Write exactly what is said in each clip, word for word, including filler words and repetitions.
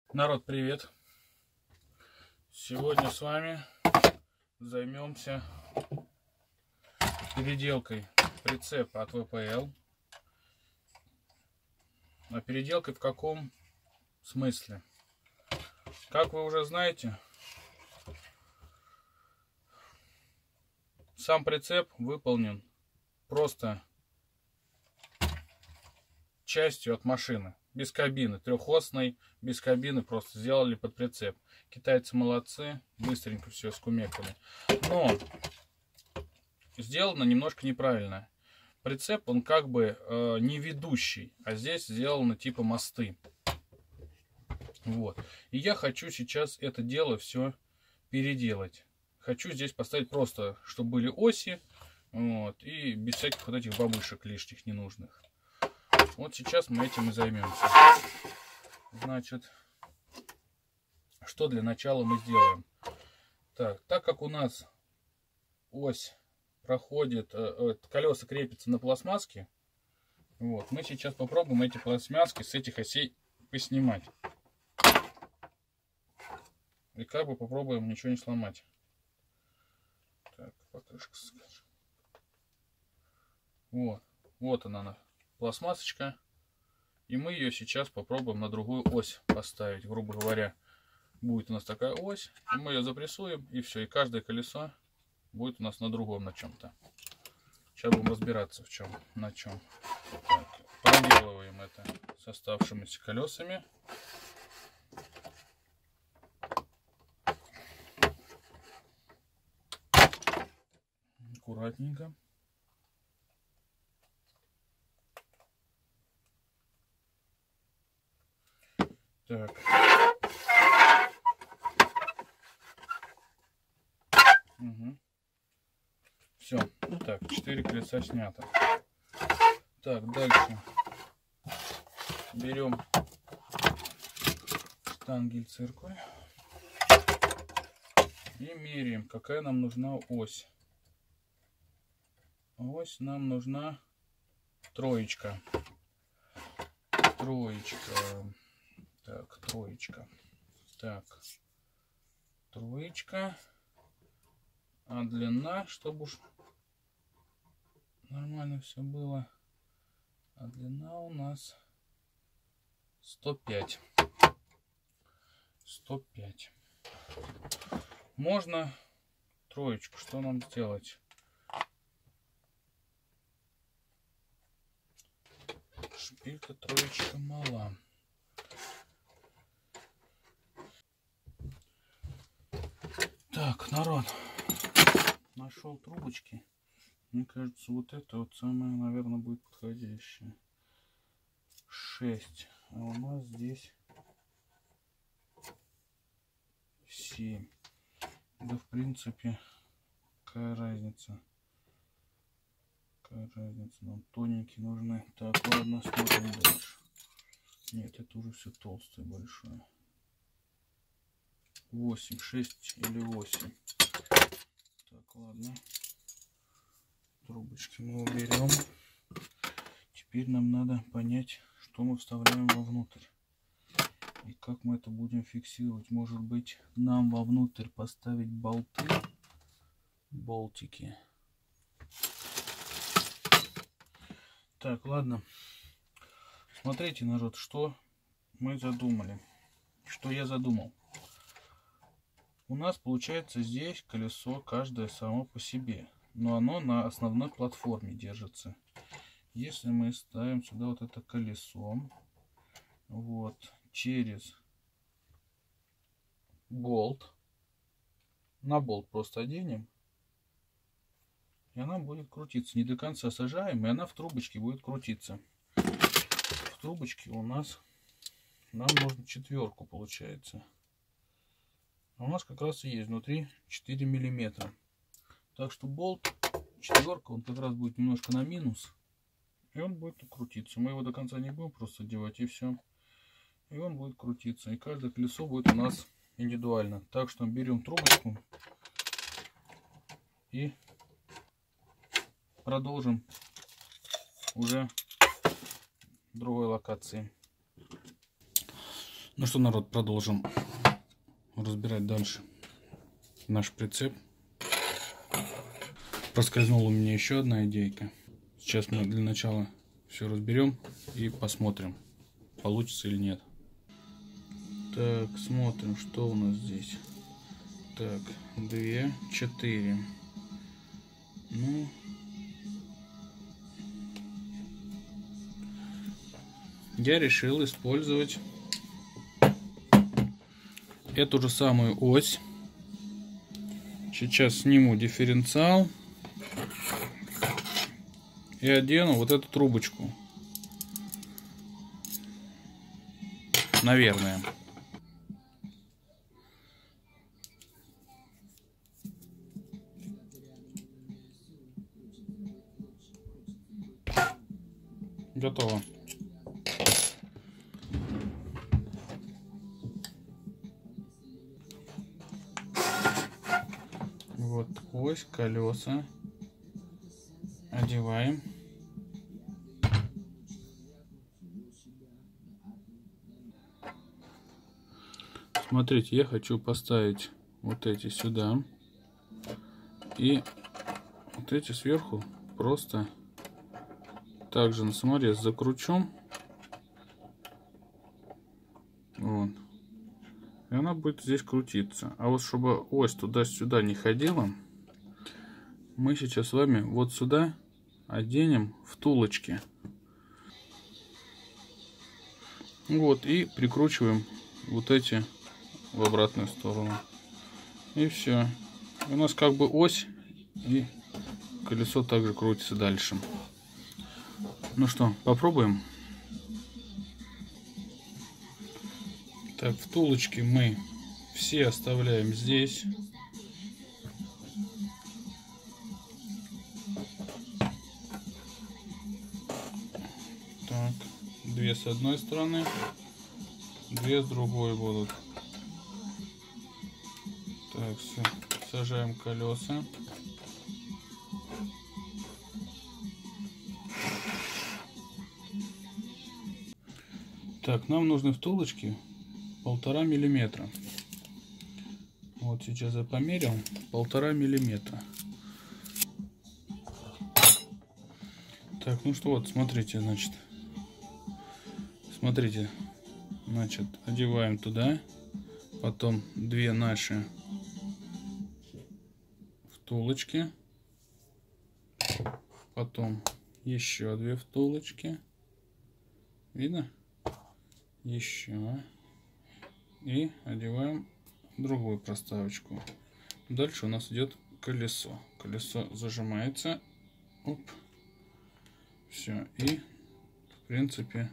Народ, привет! Сегодня с вами займемся переделкой прицепа от вэ пэ эл. А переделкой в каком смысле? Как вы уже знаете, сам прицеп выполнен просто частью от машины. Без кабины, трехосной, без кабины, просто сделали под прицеп. Китайцы молодцы, быстренько все скумекали. Но сделано немножко неправильно. Прицеп, он как бы э, не ведущий, а здесь сделано типа мосты. Вот. И я хочу сейчас это дело все переделать. Хочу здесь поставить просто, чтобы были оси, вот, и без всяких вот этих бабушек лишних ненужных. Вот сейчас мы этим и займемся. Значит, что для начала мы сделаем? Так, так как у нас ось проходит, э, колеса крепятся на пластмасске, вот, мы сейчас попробуем эти пластмасски с этих осей поснимать. И как бы попробуем ничего не сломать. Так, покрышка. Вот, вот она, она. Пластмассочка, и мы ее сейчас попробуем на другую ось поставить, грубо говоря. Будет у нас такая ось, мы ее запрессуем, и все, и каждое колесо будет у нас на другом на чем-то. Сейчас будем разбираться в чем, на чем. Так, проделываем это с оставшимися колесами. Аккуратненько. Так. Угу. Все. Так, четыре колеса снято. Так, дальше. Берем штангель-циркуль и меряем, какая нам нужна ось. Ось нам нужна троечка. Троечка. Так, троечка. Так, троечка. А длина, чтобы уж нормально все было. А длина у нас сто пять. сто пять. Можно троечку. Что нам сделать? Шпилька троечка мала. Так, народ, нашел трубочки. Мне кажется, вот это вот самое, наверное, будет подходящее. шесть. А у нас здесь семь. Да, в принципе, какая разница? Какая разница? Нам тоненькие нужны. Так, ладно, смотрим дальше. Нет, это уже все толстое, большое. восемь, шесть или восемь. Так, ладно. Трубочки мы уберем. Теперь нам надо понять, что мы вставляем вовнутрь. И как мы это будем фиксировать. Может быть, нам вовнутрь поставить болты. Болтики. Так, ладно. Смотрите, народ, что мы задумали. Что я задумал. У нас получается здесь колесо каждое само по себе, но оно на основной платформе держится. Если мы ставим сюда вот это колесо, вот, через болт, на болт просто оденем, и она будет крутиться. Не до конца сажаем, и она в трубочке будет крутиться. В трубочке у нас, нам нужно четверку получается. У нас как раз и есть внутри четыре миллиметра. Так что болт четверка, он как раз будет немножко на минус. И он будет крутиться. Мы его до конца не будем просто одевать, и все. И он будет крутиться. И каждое колесо будет у нас индивидуально. Так что берем трубочку и продолжим уже в другой локации. Ну что, народ, продолжим разбирать дальше наш прицеп. Проскользнула у меня еще одна идейка. Сейчас мы для начала все разберем и посмотрим, получится или нет. Так, смотрим, что у нас здесь. Так, две, четыре. Ну, я решил использовать эту же самую ось. Сейчас сниму дифференциал и одену вот эту трубочку. Наверное. Готово. Вот ось, колеса. Одеваем. Смотрите, я хочу поставить вот эти сюда. И вот эти сверху просто также на саморез закручу. Вот. И она будет здесь крутиться. А вот чтобы ось туда-сюда не ходила, мы сейчас с вами вот сюда оденем втулочки. Вот, и прикручиваем вот эти в обратную сторону. И все. У нас как бы ось, и колесо также крутится дальше. Ну что, попробуем. Так, втулочки мы все оставляем здесь. Так, две с одной стороны, две с другой будут. Так, все, сажаем колеса. Так, нам нужны втулочки полтора миллиметра. Вот сейчас я померил, полтора миллиметра. Так, ну что, вот, смотрите, значит, смотрите, значит, одеваем туда, потом две наши втулочки, потом еще две втулочки, видно? Еще. И одеваем другую проставочку. Дальше у нас идет колесо. Колесо зажимается. Оп. Все. И в принципе...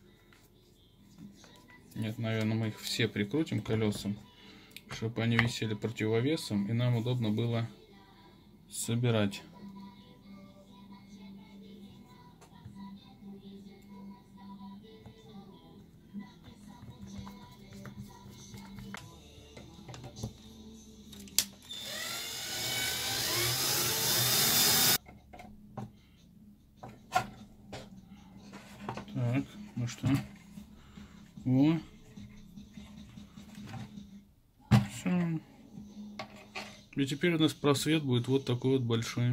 Нет, наверное, мы их все прикрутим колесам, чтобы они висели противовесом, и нам удобно было собирать. Так, ну что? О. Все. И теперь у нас просвет будет вот такой вот большой.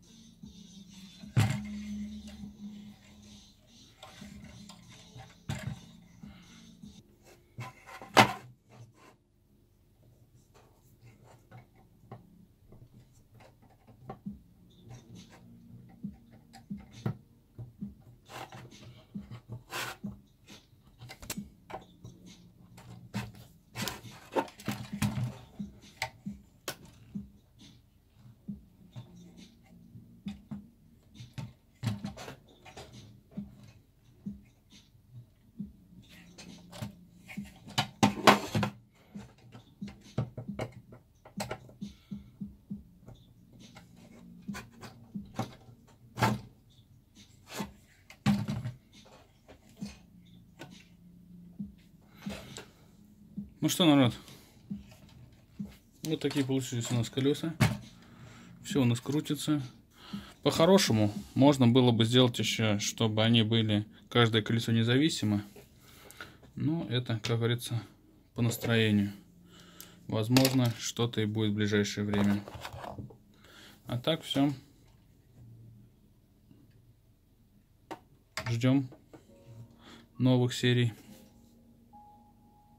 Ну что, народ, вот такие получились у нас колеса. Все у нас крутится. По-хорошему, можно было бы сделать еще, чтобы они были, каждое колесо независимо. Ну, это, как говорится, по настроению. Возможно, что-то и будет в ближайшее время. А так все. Ждем новых серий.